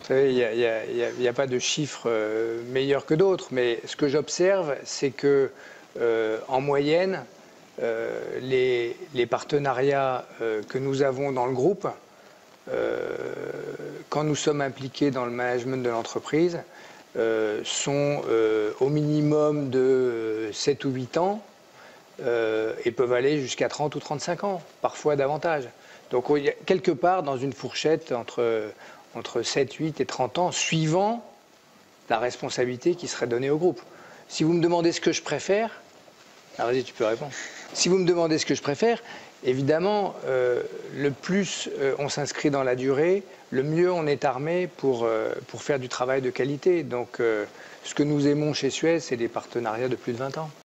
Vous savez, il n'y a pas de chiffre meilleur que d'autres, mais ce que j'observe, c'est que en moyenne, les partenariats que nous avons dans le groupe, quand nous sommes impliqués dans le management de l'entreprise, sont au minimum de 7 ou 8 ans et peuvent aller jusqu'à 30 ou 35 ans, parfois davantage. Donc il y a quelque part dans une fourchette entre 7, 8 et 30 ans, suivant la responsabilité qui serait donnée au groupe. Si vous me demandez ce que je préfère, vas-y, tu peux répondre. Si vous me demandez ce que je préfère, évidemment, le plus on s'inscrit dans la durée, le mieux on est armé pour faire du travail de qualité. Donc, ce que nous aimons chez Suez, c'est des partenariats de plus de 20 ans.